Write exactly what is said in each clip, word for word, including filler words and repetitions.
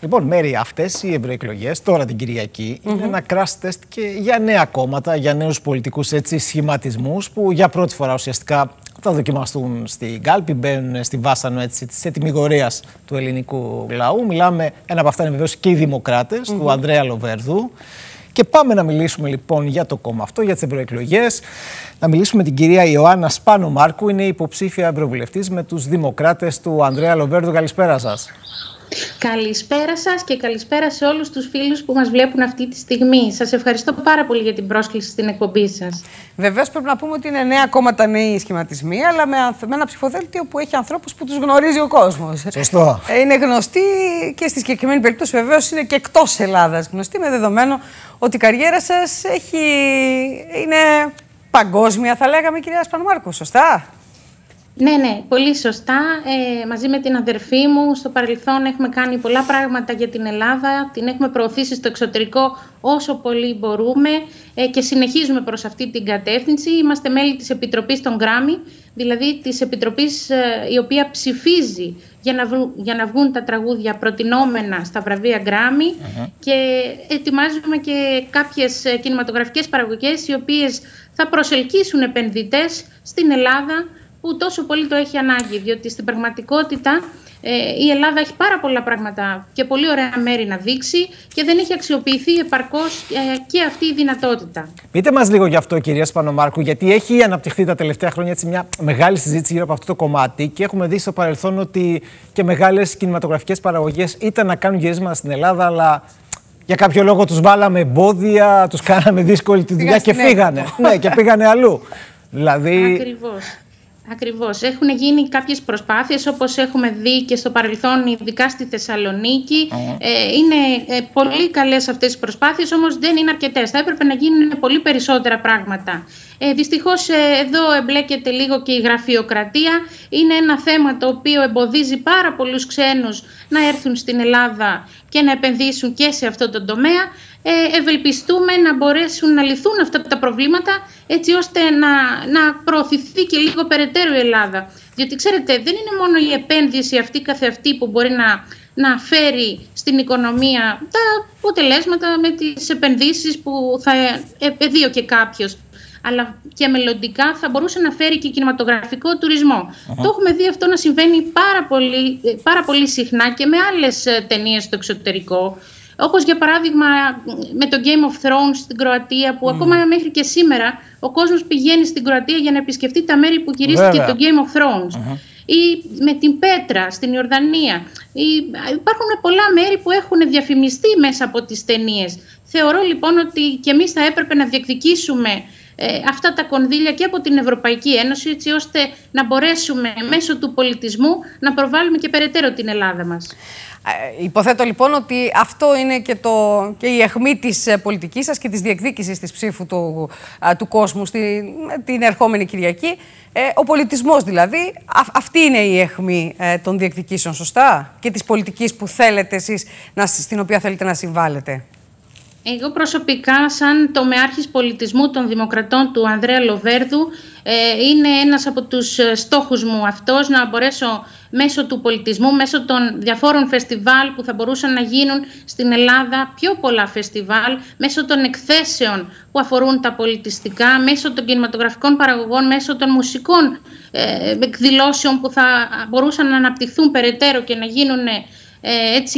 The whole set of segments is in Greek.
Λοιπόν, Μέρη, αυτές οι ευρωεκλογές τώρα την Κυριακή mm-hmm. είναι ένα crash test και για νέα κόμματα, για νέους πολιτικούς έτσι, σχηματισμούς που για πρώτη φορά ουσιαστικά θα δοκιμαστούν στην κάλπη, μπαίνουν στη βάσανο έτσι, της ετοιμιγορίας του ελληνικού λαού. Μιλάμε, ένα από αυτά είναι βεβαίως και οι Δημοκράτες mm-hmm. του Ανδρέα Λοβέρδου. Και πάμε να μιλήσουμε λοιπόν για το κόμμα αυτό, για τις ευρωεκλογές. Να μιλήσουμε με την κυρία Ιωάννα Σπάνο Μάρκου, είναι υποψήφια ευρωβουλευτής με τους Δημοκράτες του Ανδρέα Λοβέρδου. Καλησπέρα σας. Καλησπέρα σας και καλησπέρα σε όλους τους φίλους που μας βλέπουν αυτή τη στιγμή. Σας ευχαριστώ πάρα πολύ για την πρόσκληση στην εκπομπή σας. Βεβαίως πρέπει να πούμε ότι είναι νέα κόμματα, νέοι σχηματισμοί, αλλά με, με ένα ψηφοδέλτιο που έχει ανθρώπους που τους γνωρίζει ο κόσμος. Σωστό. Είναι γνωστοί και στη συγκεκριμένη περίπτωση βεβαίως είναι και εκτός Ελλάδας γνωστοί, με δεδομένο ότι η καριέρα σας έχει... είναι παγκόσμια, θα λέγαμε, κυρία Σπανομάρκου, σωστά? Ναι, ναι, πολύ σωστά. Ε, μαζί με την αδερφή μου στο παρελθόν έχουμε κάνει πολλά πράγματα για την Ελλάδα, την έχουμε προωθήσει στο εξωτερικό όσο πολύ μπορούμε ε, και συνεχίζουμε προς αυτή την κατεύθυνση. Είμαστε μέλη της Επιτροπής των Γκράμι, δηλαδή της Επιτροπής ε, η οποία ψηφίζει για να, βρου, για να βγουν τα τραγούδια προτινόμενα στα βραβεία Γκράμι uh-huh. και ετοιμάζουμε και κάποιες κινηματογραφικές παραγωγές οι οποίες θα προσελκύσουν επενδυτές στην Ελλάδα, που τόσο πολύ το έχει ανάγκη, διότι στην πραγματικότητα ε, η Ελλάδα έχει πάρα πολλά πράγματα και πολύ ωραία μέρη να δείξει και δεν έχει αξιοποιηθεί επαρκώς ε, και αυτή η δυνατότητα. Πείτε μας λίγο γι' αυτό, κυρία Σπανομάρκου, γιατί έχει αναπτυχθεί τα τελευταία χρόνια έτσι, μια μεγάλη συζήτηση γύρω από αυτό το κομμάτι και έχουμε δει στο παρελθόν ότι και μεγάλες κινηματογραφικές παραγωγές ήταν να κάνουν γυρίσματα στην Ελλάδα, αλλά για κάποιο λόγο τους βάλαμε εμπόδια, τους κάναμε δύσκολη τη δουλειά και φύγανε. Ναι, και πήγανε αλλού. Δηλαδή... Ακριβώς. Ακριβώς. Έχουν γίνει κάποιες προσπάθειες, όπως έχουμε δει και στο παρελθόν, ειδικά στη Θεσσαλονίκη. Mm. Ε, είναι ε, πολύ καλές αυτές οι προσπάθειες, όμως δεν είναι αρκετές. Θα έπρεπε να γίνουν πολύ περισσότερα πράγματα. Ε, δυστυχώς ε, εδώ εμπλέκεται λίγο και η γραφειοκρατία. Είναι ένα θέμα το οποίο εμποδίζει πάρα πολλούς ξένους να έρθουν στην Ελλάδα και να επενδύσουν και σε αυτό το τομέα. Ε, ευελπιστούμε να μπορέσουν να λυθούν αυτά τα προβλήματα έτσι ώστε να, να προωθηθεί και λίγο περαιτέρω η Ελλάδα. Διότι ξέρετε, δεν είναι μόνο η επένδυση αυτή καθεαυτή που μπορεί να, να φέρει στην οικονομία τα αποτελέσματα με τις επενδύσεις που θα επεδίωκε κάποιος, αλλά και μελλοντικά θα μπορούσε να φέρει και κινηματογραφικό τουρισμό. Uh-huh. Το έχουμε δει αυτό να συμβαίνει πάρα πολύ, πάρα πολύ συχνά και με άλλες ταινίες στο εξωτερικό. Όπως για παράδειγμα με το Game of Thrones στην Κροατία, που mm. ακόμα μέχρι και σήμερα ο κόσμος πηγαίνει στην Κροατία για να επισκεφτεί τα μέρη που γυρίστηκε το Game of Thrones. Uh-huh. Ή με την Πέτρα στην Ιορδανία. Ή, υπάρχουν πολλά μέρη που έχουν διαφημιστεί μέσα από τις ταινίες. Θεωρώ λοιπόν ότι και εμείς θα έπρεπε να διεκδικήσουμε ε, αυτά τα κονδύλια και από την Ευρωπαϊκή Ένωση, έτσι ώστε να μπορέσουμε μέσω του πολιτισμού να προβάλλουμε και περαιτέρω την Ελλάδα μας. Ε, υποθέτω λοιπόν ότι αυτό είναι και, το, και η αιχμή της πολιτικής σας και της διεκδίκησης της ψήφου του, α, του κόσμου στην, την ερχόμενη Κυριακή. Ε, ο πολιτισμός δηλαδή, α, αυτή είναι η αιχμή ε, των διεκδικήσεων, σωστά? Και της πολιτικής που θέλετε εσείς, να, στην οποία θέλετε να συμβάλλετε. Εγώ προσωπικά, σαν τομεάρχης πολιτισμού των Δημοκρατών του Ανδρέα Λοβέρδου, ε, είναι ένας από τους στόχους μου αυτός, να μπορέσω μέσω του πολιτισμού, μέσω των διαφόρων φεστιβάλ που θα μπορούσαν να γίνουν στην Ελλάδα, πιο πολλά φεστιβάλ, μέσω των εκθέσεων που αφορούν τα πολιτιστικά, μέσω των κινηματογραφικών παραγωγών, μέσω των μουσικών ε, εκδηλώσεων που θα μπορούσαν να αναπτυχθούν περαιτέρω και να γίνουν ε, έτσι...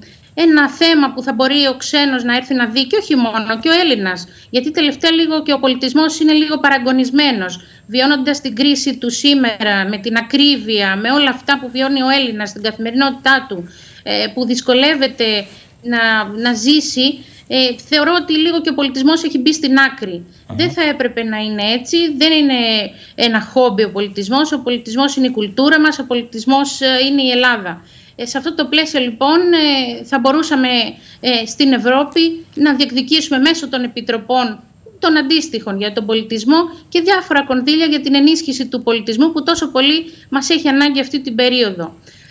ένα θέμα που θα μπορεί ο ξένος να έρθει να δει, και όχι μόνο, και ο Έλληνας. Γιατί τελευταία λίγο και ο πολιτισμός είναι λίγο παραγωνισμένος. Βιώνοντας την κρίση του σήμερα, με την ακρίβεια, με όλα αυτά που βιώνει ο Έλληνας στην καθημερινότητά του, που δυσκολεύεται να, να ζήσει, ε, θεωρώ ότι λίγο και ο πολιτισμός έχει μπει στην άκρη. Uh-huh. Δεν θα έπρεπε να είναι έτσι. Δεν είναι ένα χόμπι ο πολιτισμός. Ο πολιτισμός είναι η κουλτούρα μας, ο πολιτισμός είναι η Ελλάδα. Σε αυτό το πλαίσιο λοιπόν θα μπορούσαμε στην Ευρώπη να διεκδικήσουμε μέσω των επιτροπών των αντίστοιχων για τον πολιτισμό και διάφορα κονδύλια για την ενίσχυση του πολιτισμού που τόσο πολύ μας έχει ανάγκη αυτή την περίοδο.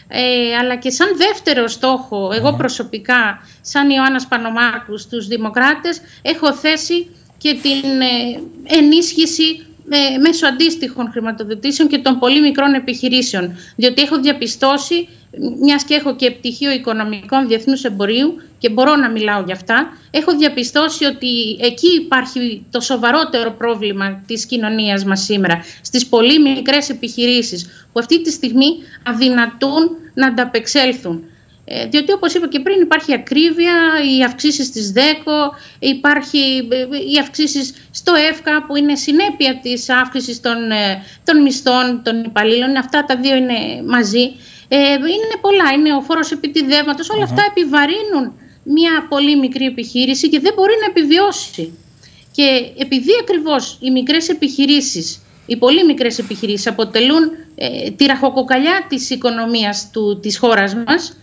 Ε, αλλά και σαν δεύτερο στόχο, εγώ προσωπικά, σαν Ιωάννα Σπανομάρκου στους Δημοκράτες, έχω θέσει και την ενίσχυση ε, μέσω αντίστοιχων χρηματοδοτήσεων και των πολύ μικρών επιχειρήσεων. Διότι έχω διαπιστώσει, μιας και έχω και πτυχίο οικονομικών διεθνούς εμπορίου και μπορώ να μιλάω για αυτά, έχω διαπιστώσει ότι εκεί υπάρχει το σοβαρότερο πρόβλημα της κοινωνίας μας σήμερα, στις πολύ μικρές επιχειρήσεις που αυτή τη στιγμή αδυνατούν να ανταπεξέλθουν. Ε, διότι όπως είπα και πριν, υπάρχει ακρίβεια, οι αυξήσεις της ΔΕΚΟ, υπάρχει οι αυξήσεις στο ΕΦΚΑ που είναι συνέπεια της αύξησης των, των μισθών των υπαλλήλων. Αυτά τα δύο είναι μαζί. Ε, είναι πολλά, είναι ο φόρος επιτιδεύματος, όλα uh-huh. αυτά επιβαρύνουν μια πολύ μικρή επιχείρηση και δεν μπορεί να επιβιώσει. Και επειδή ακριβώς οι μικρές επιχειρήσεις, οι πολύ μικρές επιχειρήσεις αποτελούν ε, τη ραχοκοκαλιά της οικονομίας του, της χώρας μας,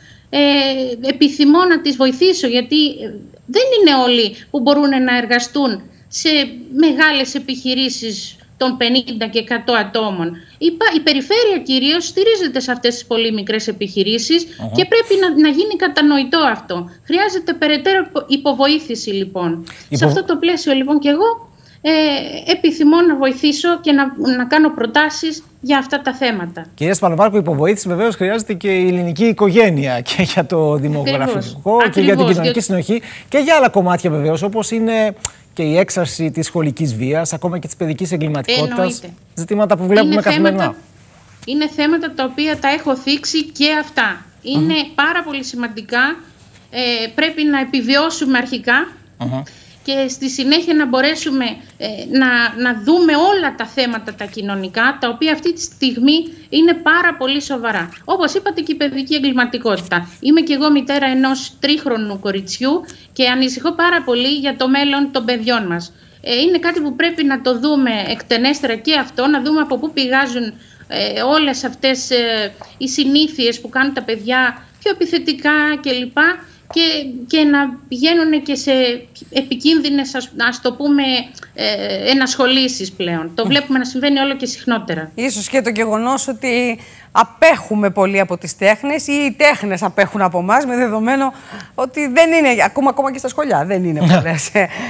Ε, επιθυμώ να τις βοηθήσω, γιατί δεν είναι όλοι που μπορούν να εργαστούν σε μεγάλες επιχειρήσεις των πενήντα και εκατό ατόμων. Η, η περιφέρεια κυρίως στηρίζεται σε αυτές τις πολύ μικρές επιχειρήσεις uh-huh. και πρέπει να, να γίνει κατανοητό αυτό. Χρειάζεται περαιτέρω υποβοήθηση λοιπόν. Υπο... Σε αυτό το πλαίσιο λοιπόν και εγώ ε, επιθυμώ να βοηθήσω και να, να κάνω προτάσεις για αυτά τα θέματα. Κυρία Σπανομάρκου, υποβοήθηση βεβαίως χρειάζεται και η ελληνική οικογένεια και για το δημογραφικό Ακριβώς. και για την κοινωνική διότι... συνοχή και για άλλα κομμάτια βεβαίως, όπως είναι και η έξαρση της σχολικής βίας, ακόμα και της παιδικής εγκληματικότητας. Εννοείται. Ζητήματα που βλέπουμε είναι καθημερινά. Θέματα, είναι θέματα τα οποία τα έχω θίξει και αυτά. Είναι uh-huh. πάρα πολύ σημαντικά. Ε, πρέπει να επιβιώσουμε αρχικά. Uh-huh. Και στη συνέχεια να μπορέσουμε ε, να, να δούμε όλα τα θέματα τα κοινωνικά, τα οποία αυτή τη στιγμή είναι πάρα πολύ σοβαρά. Όπως είπατε, και η παιδική εγκληματικότητα. Είμαι και εγώ μητέρα ενός τρίχρονου κοριτσιού και ανησυχώ πάρα πολύ για το μέλλον των παιδιών μας. Ε, είναι κάτι που πρέπει να το δούμε εκτενέστερα και αυτό, να δούμε από πού πηγάζουν ε, όλες αυτές ε, οι συνήθειες που κάνουν τα παιδιά πιο επιθετικά κλπ. Και, και να πηγαίνουν και σε επικίνδυνες, ας, ας το πούμε, ε, ενασχολήσεις πλέον. Το βλέπουμε να συμβαίνει όλο και συχνότερα. Ίσως και το γεγονός ότι απέχουμε πολύ από τις τέχνες ή οι τέχνες απέχουν από εμάς, με δεδομένο ότι δεν είναι, ακόμα, ακόμα και στα σχολιά, δεν είναι πολλές.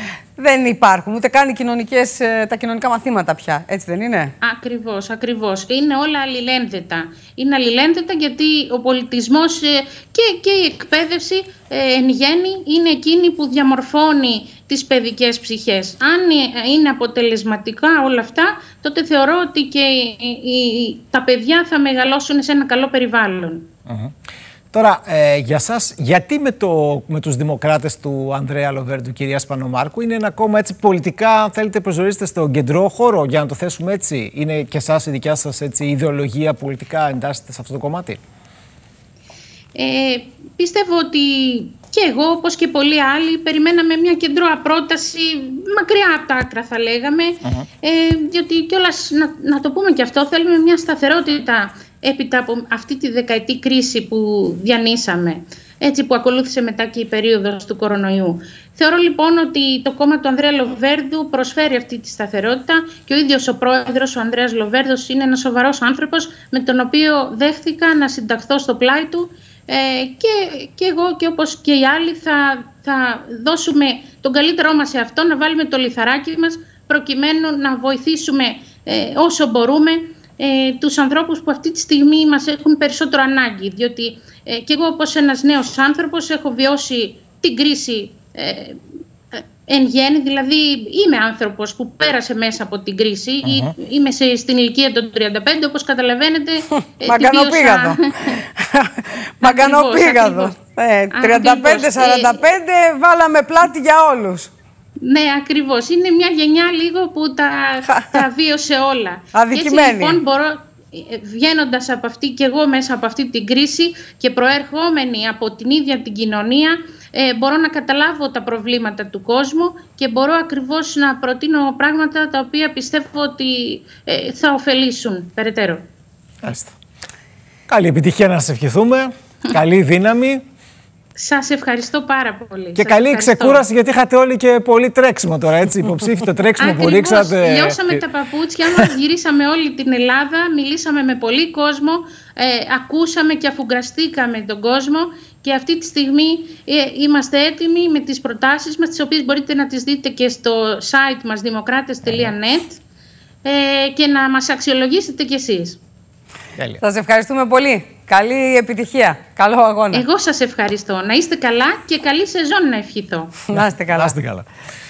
Δεν υπάρχουν, ούτε καν οι κοινωνικές, τα κοινωνικά μαθήματα πια, έτσι δεν είναι? Ακριβώς, ακριβώς. Είναι όλα αλληλένδετα. Είναι αλληλένδετα γιατί ο πολιτισμός και, και η εκπαίδευση εν γέννη είναι εκείνη που διαμορφώνει τις παιδικές ψυχές. Αν είναι αποτελεσματικά όλα αυτά, τότε θεωρώ ότι και οι, οι, τα παιδιά θα μεγαλώσουν σε ένα καλό περιβάλλον. Uh-huh. Τώρα, ε, για σας, γιατί με, το, με τους δημοκράτες του Ανδρέα Λοβέρντου, κυρία Σπανομάρκου, είναι ένα κόμμα έτσι πολιτικά, αν θέλετε, προσδιορίζετε στον κεντρό χώρο, για να το θέσουμε έτσι? Είναι και εσάς η δικιά σας έτσι, ιδεολογία πολιτικά εντάσσεται σε αυτό το κομμάτι? Ε, πιστεύω ότι και εγώ, όπως και πολλοί άλλοι, περιμέναμε μια κεντρώα πρόταση μακριά από τα άκρα, θα λέγαμε. Uh-huh. ε, διότι κιόλας, να, να το πούμε και αυτό, θέλουμε μια σταθερότητα έπειτα από αυτή τη δεκαετή κρίση που διανύσαμε, έτσι που ακολούθησε μετά και η περίοδος του κορονοϊού. Θεωρώ λοιπόν ότι το κόμμα του Ανδρέα Λοβέρντου προσφέρει αυτή τη σταθερότητα και ο ίδιος ο πρόεδρος, ο Ανδρέας Λοβέρντος, είναι ένας σοβαρός άνθρωπος με τον οποίο δέχθηκα να συνταχθώ στο πλάι του ε, και, και εγώ και όπως και οι άλλοι θα, θα δώσουμε τον καλύτερό μας σε αυτό, να βάλουμε το λιθαράκι μας προκειμένου να βοηθήσουμε ε, όσο μπορούμε Ε, τους ανθρώπους που αυτή τη στιγμή μας έχουν περισσότερο ανάγκη, διότι ε, και εγώ όπως ένας νέος άνθρωπος έχω βιώσει την κρίση ε, ε, εν γέννη, δηλαδή είμαι άνθρωπος που πέρασε μέσα από την κρίση, uh-huh. είμαι σε, στην ηλικία των τριάντα πέντε, όπως καταλαβαίνετε. ε, Μαγκανοπήγαδο. Μαγκανοπήγαδο. τριάντα πέντε σαράντα πέντε ε, βάλαμε πλάτη για όλους. Ναι, ακριβώς. Είναι μια γενιά λίγο που τα, τα βίωσε όλα. Αδικημένη. Έτσι λοιπόν μπορώ, βγαίνοντας από αυτή και εγώ μέσα από αυτή την κρίση και προερχόμενη από την ίδια την κοινωνία, ε, μπορώ να καταλάβω τα προβλήματα του κόσμου και μπορώ ακριβώς να προτείνω πράγματα τα οποία πιστεύω ότι ε, θα ωφελήσουν περαιτέρω. Άστε. Καλή επιτυχία να σας ευχηθούμε. Καλή δύναμη. Σας ευχαριστώ πάρα πολύ. Και σας καλή ευχαριστώ. Ξεκούραση, γιατί είχατε όλοι και πολύ τρέξιμο τώρα, έτσι, υποψήφι το τρέξιμο που ρίξατε. Λιώσαμε τα παπούτσια μας, γυρίσαμε όλη την Ελλάδα, μιλήσαμε με πολύ κόσμο, ε, ακούσαμε και αφουγκραστήκαμε τον κόσμο και αυτή τη στιγμή ε, είμαστε έτοιμοι με τις προτάσεις μας, τις οποίες μπορείτε να τις δείτε και στο site μας δημοκράτες τελεία net. ε, και να μας αξιολογήσετε κι εσείς. Σας ευχαριστούμε πολύ. Καλή επιτυχία. Καλό αγώνα. Εγώ σας ευχαριστώ. Να είστε καλά και καλή σεζόν να ευχηθώ. Να είστε καλά. Να είστε καλά.